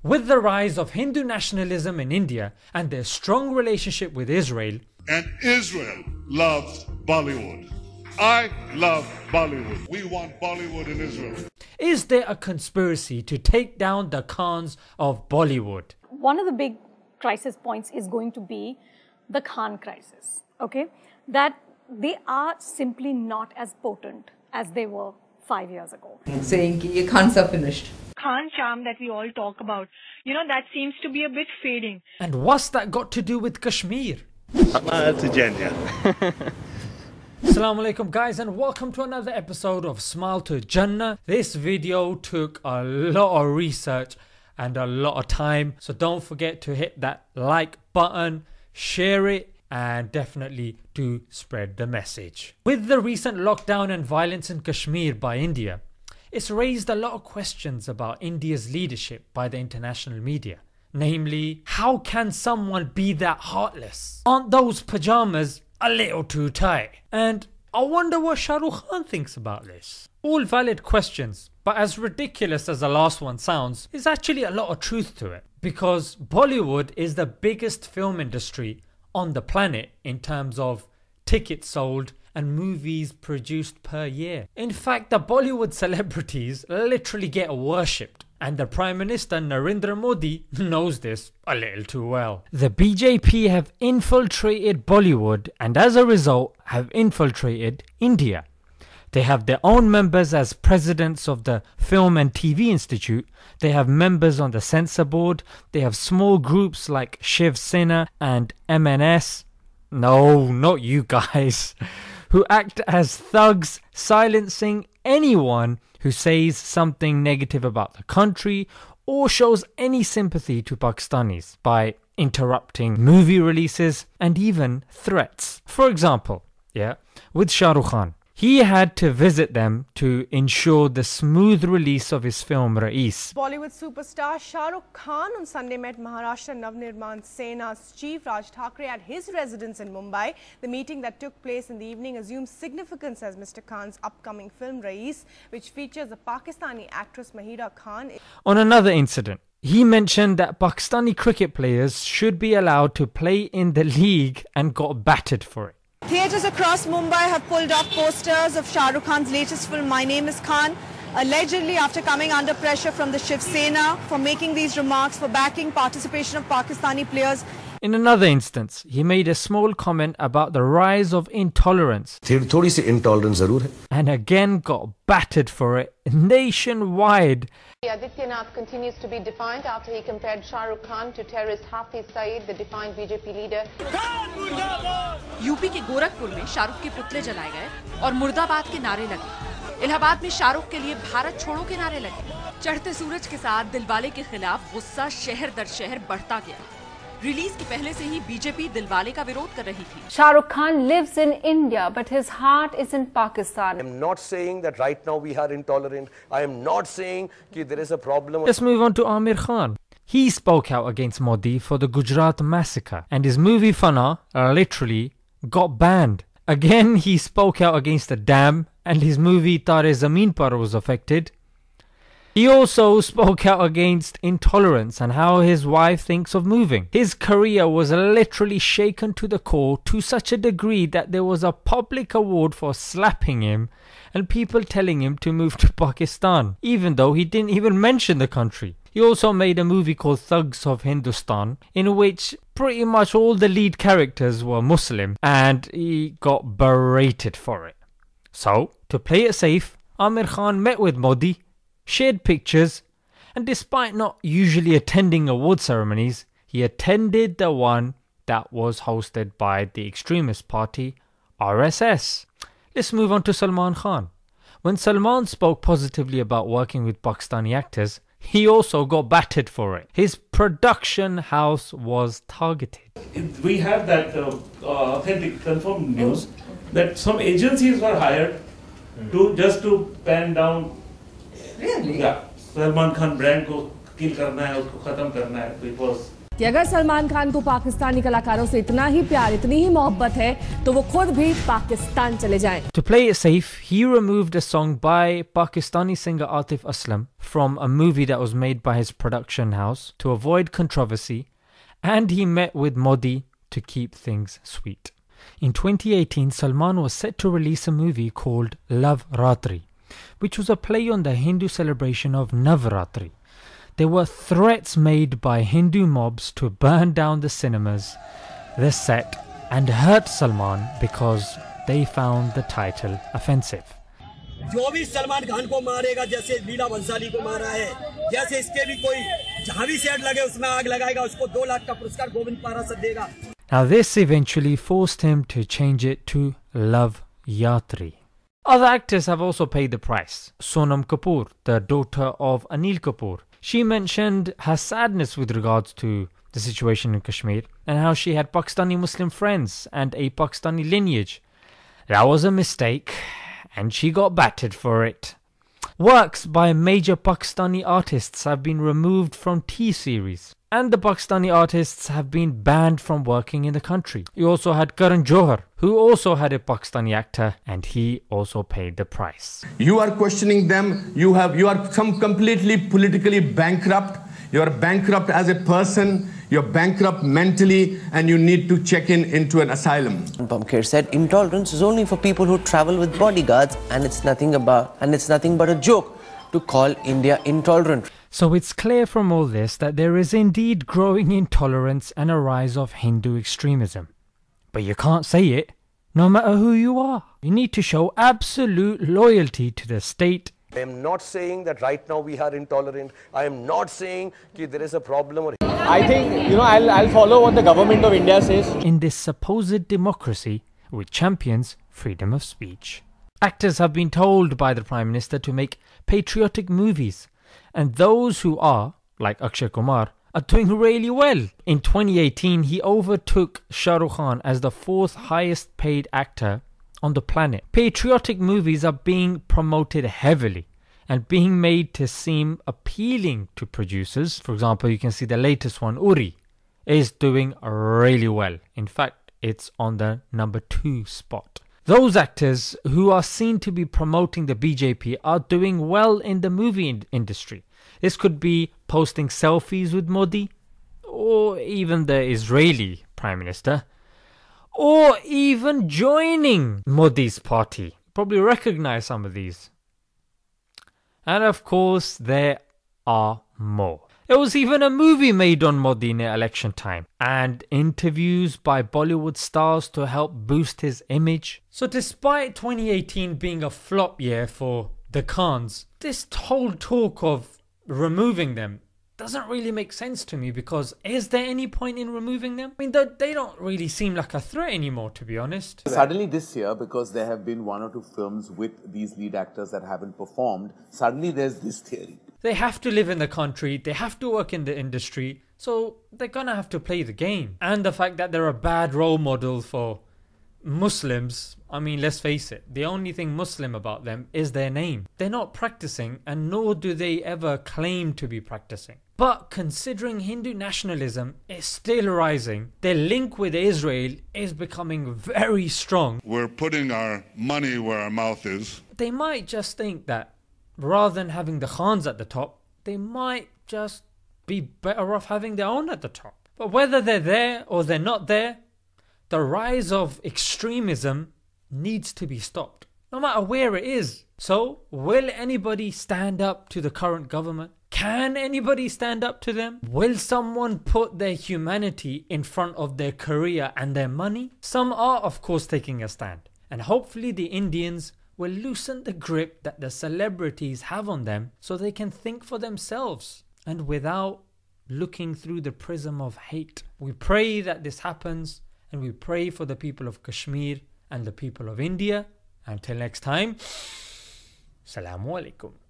With the rise of Hindu nationalism in India and their strong relationship with Israel, and Israel loves Bollywood. I love Bollywood. We want Bollywood in Israel. is there a conspiracy to take down the Khans of Bollywood? One of the big crisis points is going to be the Khan crisis, okay? That they are simply not as potent as they were 5 years ago. Saying that your Khans are finished. Khan charm that we all talk about, that seems to be a bit fading. And what's that got to do with Kashmir? Assalamu alaikum guys, and welcome to another episode of Smile to Jannah. This video took a lot of research and a lot of time, so don't forget to hit that like button, share it, and definitely do spread the message. With the recent lockdown and violence in Kashmir by India, it's raised a lot of questions about India's leadership by the international media. Namely, how can someone be that heartless? Aren't those pajamas a little too tight? And I wonder what Shah Rukh Khan thinks about this. All valid questions, but as ridiculous as the last one sounds, there's actually a lot of truth to it. Because Bollywood is the biggest film industry on the planet in terms of tickets sold and movies produced per year. In fact, the Bollywood celebrities literally get worshipped, and the Prime Minister Narendra Modi knows this a little too well. The BJP have infiltrated Bollywood and as a result have infiltrated India. They have their own members as presidents of the Film and TV Institute. They have members on the censor board. They have small groups like Shiv Sena and MNS. No, not you guys. Who act as thugs, silencing anyone who says something negative about the country or shows any sympathy to Pakistanis by interrupting movie releases and even threats. For example, with Shah Rukh Khan, he had to visit them to ensure the smooth release of his film Raees. Bollywood superstar Shah Rukh Khan on Sunday met Maharashtra Navnirman Sena's chief Raj Thackeray at his residence in Mumbai. The meeting that took place in the evening assumes significance as Mr. Khan's upcoming film Raees, which features the Pakistani actress Mahira Khan. On another incident, he mentioned that Pakistani cricket players should be allowed to play in the league and got battered for it. Theatres across Mumbai have pulled off posters of Shah Rukh Khan's latest film My Name is Khan, allegedly after coming under pressure from the Shiv Sena for making these remarks for backing participation of Pakistani players. In another instance, he made a small comment about the rise of intolerance and again got battered for it nationwide. Adityanath continues to be defiant after he compared Shah Rukh Khan to terrorist Hafiz Saeed, the defiant BJP leader. UP के गोरखपुर में शाहरुख के पुतले जलाए गए और मुर्दाबाद के नारे लगे। इलाहाबाद में शाहरुख के लिए भारत छोड़ो के नारे लगे। चढ़ते सूरज के साथ दिलवाले के खिलाफ गुस्सा शहर दर शहर बढ़ता गया। रिलीज के पहले से ही बीजेपी दिलवाले का विरोध कर रही थी। Shah Rukh Khan lives in India, but his heart is in Pakistan. I am not saying that right now we are intolerant. I am not saying that there is a problem. Let's move on to Amir Khan. He spoke out against Modi for the Gujarat massacre, and his movie Fana literally got banned. Again, he spoke out against the dam, and his movie Tare Zameen Par was affected. He also spoke out against intolerance and how his wife thinks of moving. His career was literally shaken to the core to such a degree that there was a public award for slapping him and people telling him to move to Pakistan, even though he didn't even mention the country. He also made a movie called Thugs of Hindustan, in which pretty much all the lead characters were Muslim, and he got berated for it. So, to play it safe, Amir Khan met with Modi, shared pictures, and despite not usually attending award ceremonies, he attended the one that was hosted by the extremist party RSS. Let's move on to Salman Khan. When Salman spoke positively about working with Pakistani actors, he also got battered for it. His production house was targeted. We have that authentic confirmed news that some agencies were hired to pen down. Really? Yeah, Salman Khan brand को kill करना है, उसको खत्म करना है. So it was कि अगर सलमान खान को पाकिस्तानी कलाकारों से इतना ही प्यार, इतनी ही मोहब्बत है तो वो खुद भी पाकिस्तान चले जाएं। To play it safe, he removed a song by Pakistani singer Atif Aslam from a movie that was made by his production house to avoid controversy, and he met with Modi to keep things sweet. In 2018, Salman was set to release a movie called Love Ratri, which was a play on the Hindu celebration of Navratri. There were threats made by Hindu mobs to burn down the cinemas, the set, and hurt Salman because they found the title offensive. जो भी सलमान खान को मारेगा, जैसे लीला भंसाली को मारा है, जैसे इसके भी कोई जहां भी सेट लगे उसमें आग लगाएगा, उसको 2 लाख का पुरस्कार गोविंद पाराशर देगा. Now this eventually forced him to change it to Love Yatri. Other actors have also paid the price. Sonam Kapoor, the daughter of Anil Kapoor, she mentioned her sadness with regards to the situation in Kashmir and how she had Pakistani Muslim friends and a Pakistani lineage. That was a mistake, and she got battered for it. Works by major Pakistani artists have been removed from T-series, and the Pakistani artists have been banned from working in the country. You also had Karan Johar, who also had a Pakistani actor, and he also paid the price. You are questioning them. You are completely politically bankrupt. You are bankrupt as a person. You're bankrupt mentally, and you need to check into an asylum. Bamkher said intolerance is only for people who travel with bodyguards, and it's nothing but a joke to call India intolerant. So it's clear from all this that there is indeed growing intolerance and a rise of Hindu extremism. But you can't say it, no matter who you are. You need to show absolute loyalty to the state. I am not saying that right now we are intolerant. I am not saying that there is a problem. I think, I'll follow what the government of India says. In this supposed democracy, which champions freedom of speech. Actors have been told by the Prime Minister to make patriotic movies. And those who are, like Akshay Kumar, are doing really well. In 2018, he overtook Shah Rukh Khan as the 4th highest paid actor on the planet. Patriotic movies are being promoted heavily and being made to seem appealing to producers. For example, you can see the latest one, Uri, is doing really well. In fact, it's on the number 2 spot. Those actors who are seen to be promoting the BJP are doing well in the movie industry. This could be posting selfies with Modi, or even the Israeli Prime Minister, or even joining Modi's party. Probably recognize some of these. And of course, there are more. There was even a movie made on Modi near election time, and interviews by Bollywood stars to help boost his image. So despite 2018 being a flop year for the Khans, this whole talk of removing them doesn't really make sense to me, because is there any point in removing them? I mean, they don't really seem like a threat anymore, to be honest. Suddenly this year, because there have been 1 or 2 films with these lead actors that haven't performed, suddenly there's this theory. They have to live in the country, they have to work in the industry, so they're gonna have to play the game. And the fact that they're a bad role model for Muslims, I mean, let's face it, the only thing Muslim about them is their name. They're not practicing, and nor do they ever claim to be practicing. But considering Hindu nationalism is still rising, their link with Israel is becoming very strong. We're putting our money where our mouth is. They might just think that rather than having the Khans at the top, they might just be better off having their own at the top. But whether they're there or they're not there, the rise of extremism needs to be stopped, no matter where it is. So, will anybody stand up to the current government? Can anybody stand up to them? Will someone put their humanity in front of their career and their money? Some are, of course, taking a stand. And hopefully the Indians will loosen the grip that the celebrities have on them so they can think for themselves and without looking through the prism of hate. We pray that this happens, and we pray for the people of Kashmir and the people of India. Until next time, Assalamu alaikum.